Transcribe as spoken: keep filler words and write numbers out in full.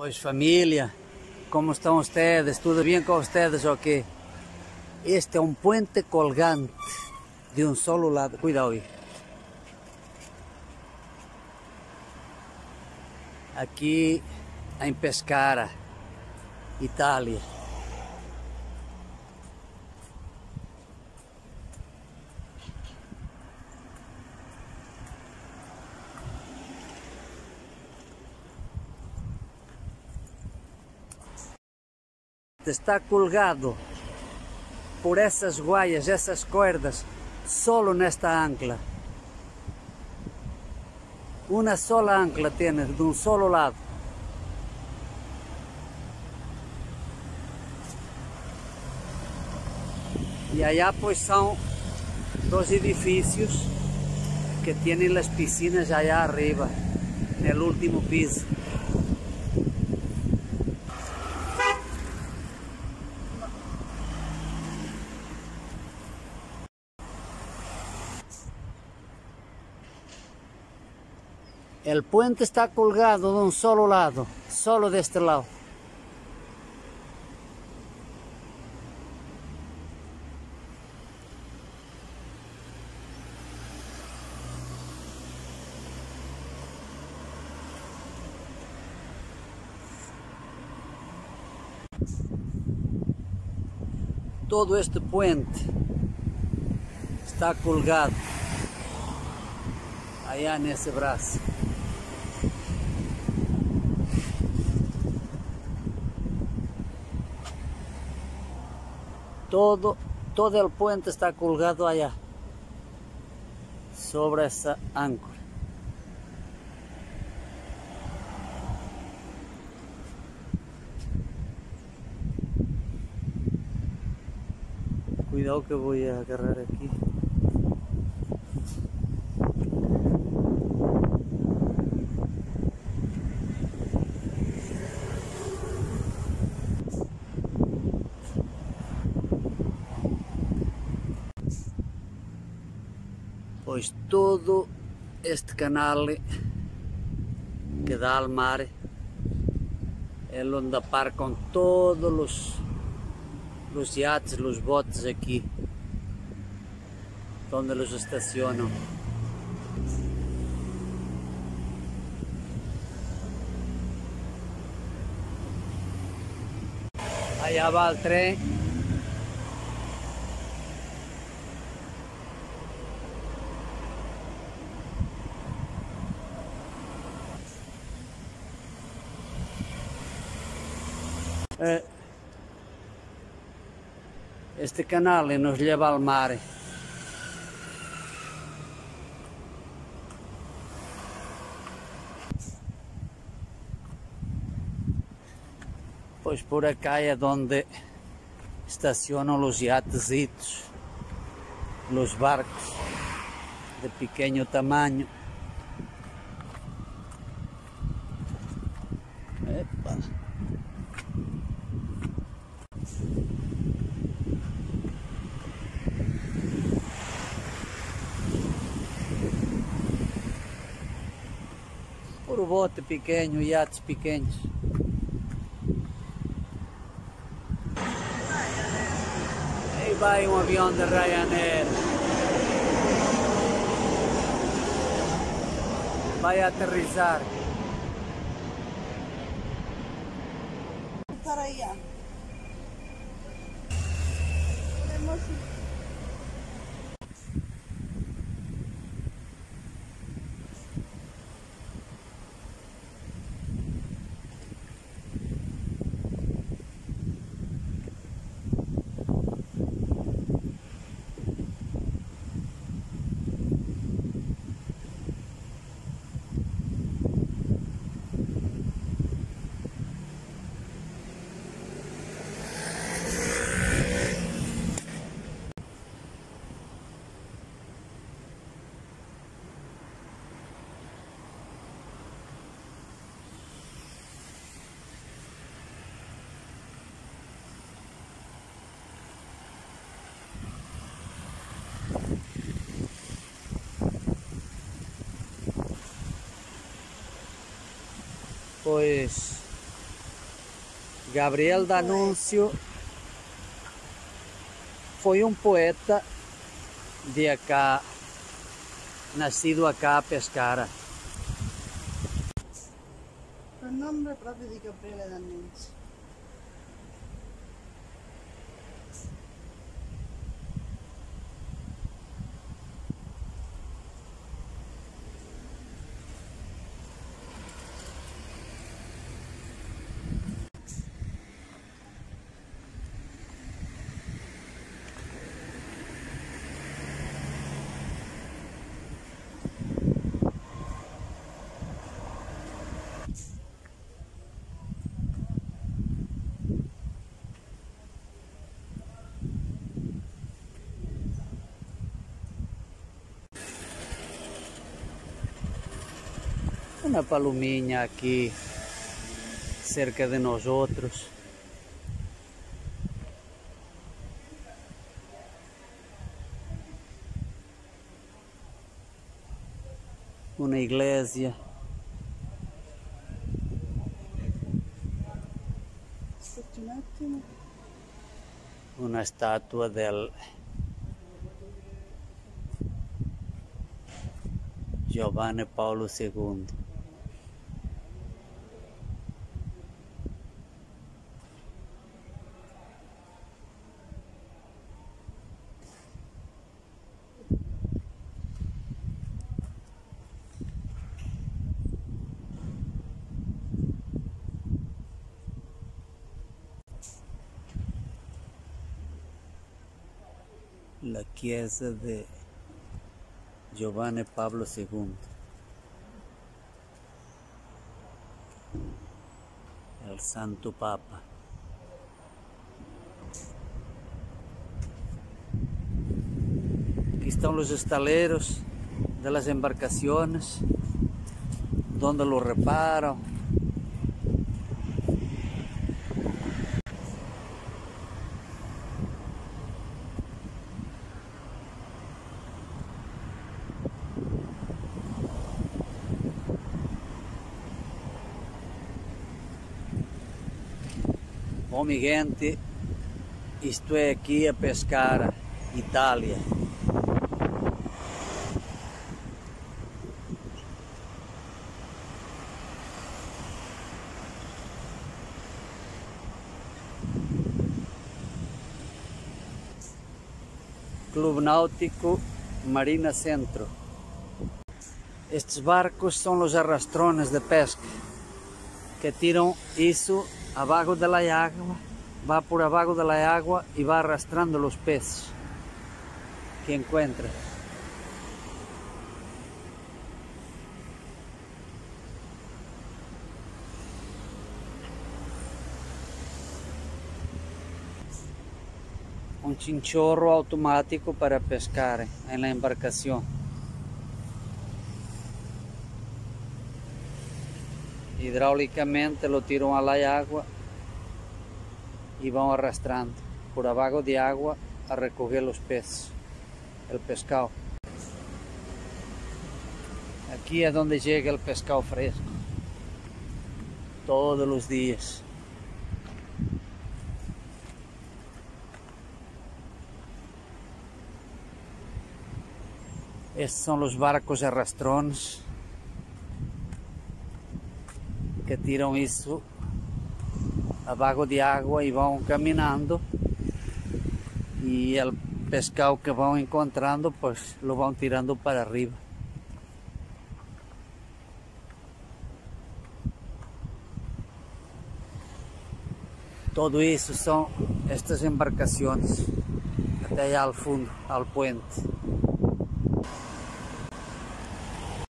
Pois família, como estão ustedes? Tudo bem com ustedes o quê? Este é um puente colgante de um solo lado. Cuidado aí. Aqui em Pescara, Itália. Está colgado por essas guaias, essas cordas, solo nesta ancla. Uma sola ancla tem de um solo lado. E allá pois são dois edifícios que têm as piscinas allá arriba, no último piso. El puente está colgado de un solo lado, solo de este lado. Todo este puente está colgado allá nesse braço. Todo, todo el puente está colgado allá, sobre esa áncora. Cuidado que voy a agarrar aquí. Pois todo este canal que dá ao mar é onde aparcam todos os, os iates, os botes aqui, onde eles estacionam. Allá va o trem. Este canal nos leva ao mar. Pois por acá é onde estacionam os iatesitos, os barcos de pequeno tamanho. Epa. Por bote pequeno, iates pequenos. Aí vai um avião de Ryanair. Vai aterrissar. Para allá. Pois Gabriel D'Annunzio foi um poeta de acá, nascido acá a Pescara. Il nome proprio di Gabriele D'Annunzio. Una palominha aqui cerca de nós outros. Uma igreja. Aspetti un attimo. Una statua del Giovanni Paolo secondo. La chiesa de Giovanni Paolo secondo, el Santo Papa. Aquí están los estaleros de las embarcaciones, donde lo reparan. Bom, mi gente, estou aqui a Pescara, Itália. Clube Náutico Marina Centro. Estes barcos são os arrastrones de pesca que tiram isso abajo de la agua, va por abajo de la agua y va arrastrando los peces que encuentra. Un chinchorro automático para pescar en la embarcación. Hidráulicamente lo tiran a la agua y van arrastrando por abajo de agua a recoger los peces, el pescado. Aquí es donde llega el pescado fresco, todos los días. Estos son los barcos arrastrones que tiram isso abajo de água e vão caminhando, e o pescado que vão encontrando pues lo vão tirando para arriba. Todo isso são estas embarcações até allá ao fundo, ao puente.